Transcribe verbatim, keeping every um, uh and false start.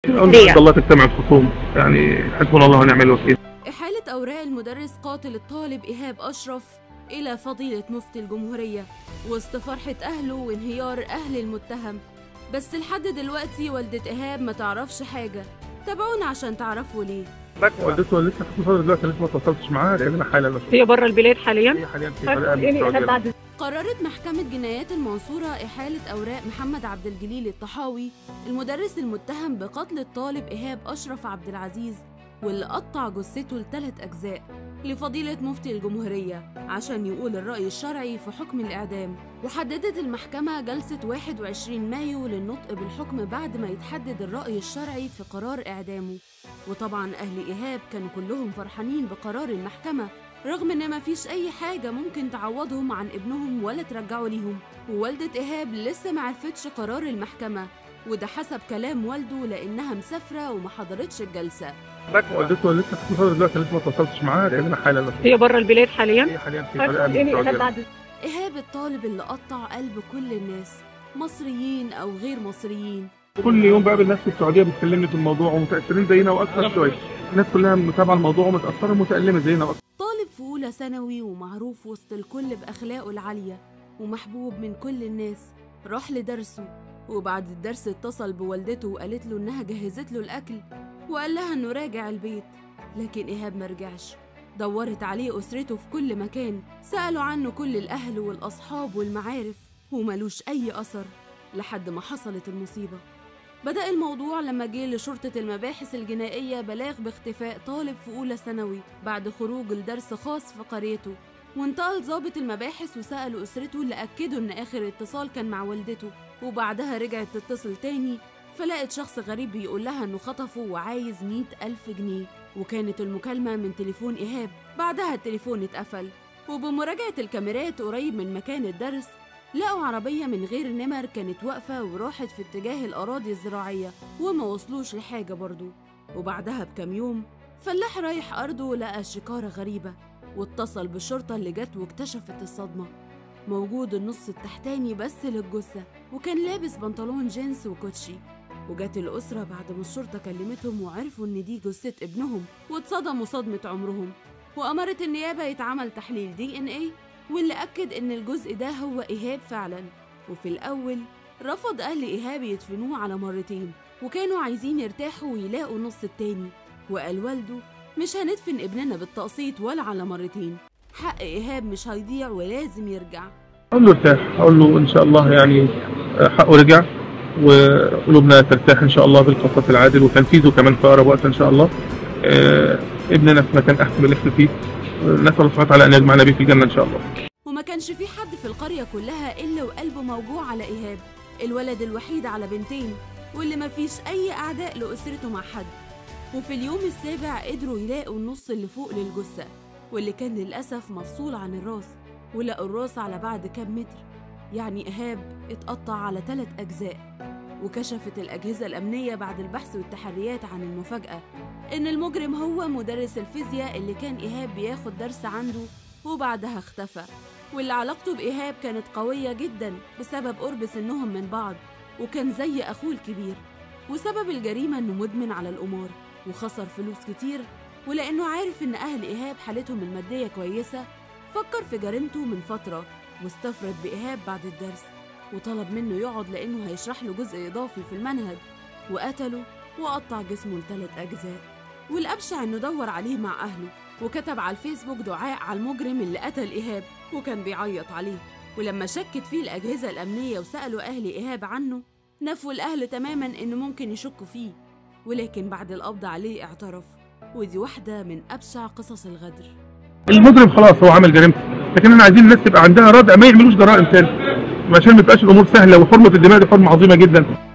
إن الله تجتمع الخصوم، يعني حسبنا الله ونعم الوكيل. إحالة أوراق المدرس قاتل الطالب إيهاب أشرف إلى فضيلة مفتي الجمهورية وسط فرحة أهله وانهيار أهل المتهم، بس لحد دلوقتي والدة إيهاب ما تعرفش حاجة. تابعونا عشان تعرفوا ليه. والدته لسه في مصر دلوقتي، لسه ما اتصلتش معاها لأنها حالة. هي بره البلاد حاليا؟ هي حاليا في حالة. قررت محكمة جنايات المنصورة إحالة أوراق محمد عبد الجليل الطحاوي المدرس المتهم بقتل الطالب إيهاب أشرف عبد العزيز واللي قطع جثته لثلاث أجزاء لفضيلة مفتي الجمهورية عشان يقول الرأي الشرعي في حكم الإعدام. وحددت المحكمة جلسة واحد وعشرين مايو للنطق بالحكم بعد ما يتحدد الرأي الشرعي في قرار إعدامه. وطبعا أهل إيهاب كانوا كلهم فرحانين بقرار المحكمة رغم إن مفيش أي حاجة ممكن تعوضهم عن ابنهم ولا ترجعوا ليهم. ووالدة إيهاب لسه معرفتش قرار المحكمة، وده حسب كلام والده لأنها مسافرة وما حضرتش الجلسة. والدته لسه في مصر دلوقتي، لسه ما اتصلتش معاها لأنها حالة. هي بره البلاد حاليا؟ هي حاليا في حالة. إيهاب الطالب اللي قطع قلب كل الناس، مصريين أو غير مصريين. كل يوم بقابل ناس في السعودية بتكلمني في الموضوع ومتأثرين زينا وأكثر شوية. الناس كلها متابعة الموضوع ومتأثرة ومتألمة زينا وأكثر. طالب في أولى ثانوي ومعروف وسط الكل بأخلاقه العالية ومحبوب من كل الناس، راح لدرسه وبعد الدرس اتصل بوالدته وقالت له إنها جهزت له الأكل وقال لها إنه راجع البيت، لكن إيهاب مرجعش. دورت عليه أسرته في كل مكان، سألوا عنه كل الأهل والأصحاب والمعارف وملوش أي أثر لحد ما حصلت المصيبة. بدأ الموضوع لما جه لشرطة المباحث الجنائية بلاغ باختفاء طالب في أولى ثانوي بعد خروج لدرس خاص في قريته، وانتقل ضابط المباحث وسألوا أسرته اللي أكدوا إن آخر اتصال كان مع والدته، وبعدها رجعت تتصل تاني فلقت شخص غريب بيقول لها إنه خطفه وعايز مئة ألف جنيه، وكانت المكالمة من تليفون إيهاب. بعدها التليفون اتقفل، وبمراجعة الكاميرات قريب من مكان الدرس لقوا عربية من غير نمر كانت واقفة وراحت في اتجاه الأراضي الزراعية وما وصلوش لحاجة برضو. وبعدها بكام يوم فلاح رايح أرضه لقى شكارة غريبة واتصل بالشرطة اللي جت واكتشفت الصدمة. موجود النص التحتاني بس للجثة وكان لابس بنطلون جينز وكوتشي. وجت الأسرة بعد ما الشرطة كلمتهم وعرفوا إن دي جثة ابنهم واتصدموا صدمة عمرهم، وأمرت النيابة يتعمل تحليل دي إن إيه واللي أكد إن الجزء ده هو إيهاب فعلا. وفي الأول رفض أهل إيهاب يدفنوه على مرتين وكانوا عايزين يرتاحوا ويلاقوا النص التاني، وقال والده مش هندفن ابننا بالتقسيط ولا على مرتين، حق إيهاب مش هيضيع ولازم يرجع. أقول له ارتاح، أقول له إن شاء الله يعني حقه رجع وقلوبنا ترتاح إن شاء الله بالقصاص العادل وتنفيذه كمان في أقرب وقت إن شاء الله. آه ابننا في مكان أحسن من اللي احنا فيه، نسأل الله سبحانه وتعالى أن يجمعنا بيه في الجنة إن شاء الله. وما كانش في حد في القرية كلها إلا وقلبه موجوع على إيهاب، الولد الوحيد على بنتين واللي ما فيش أي أعداء لأسرته مع حد. وفي اليوم السابع قدروا يلاقوا النص اللي فوق للجثة واللي كان للأسف مفصول عن الراس، ولقوا الراس على بعد كام متر، يعني إيهاب اتقطع على ثلاث أجزاء. وكشفت الأجهزة الأمنية بعد البحث والتحريات عن المفاجأة إن المجرم هو مدرس الفيزياء اللي كان إيهاب بياخد درس عنده وبعدها اختفى، واللي علاقته بإيهاب كانت قوية جدا بسبب قرب سنهم من بعض وكان زي أخوه الكبير. وسبب الجريمة إنه مدمن على القمار وخسر فلوس كتير، ولأنه عارف إن أهل إيهاب حالتهم المادية كويسة فكر في جريمته من فترة واستفرد بإيهاب بعد الدرس وطلب منه يقعد لأنه هيشرح له جزء إضافي في المنهج، وقتله وقطع جسمه لثلاث أجزاء. والأبشع إنه دور عليه مع أهله وكتب على الفيسبوك دعاء على المجرم اللي قتل إيهاب وكان بيعيط عليه. ولما شكت فيه الأجهزة الأمنية وسألوا أهل إيهاب عنه نفوا الأهل تماماً إنه ممكن يشكوا فيه، ولكن بعد القبض عليه اعترف. ودي واحدة من أبشع قصص الغدر. المجرم خلاص هو عمل جريمته، لكن احنا عايزين الناس تبقى عندها ردع ما يعملوش جرائم تاني عشان ما تبقاش الأمور سهلة، وحرمة الدماء دي حرمة عظيمة جدا.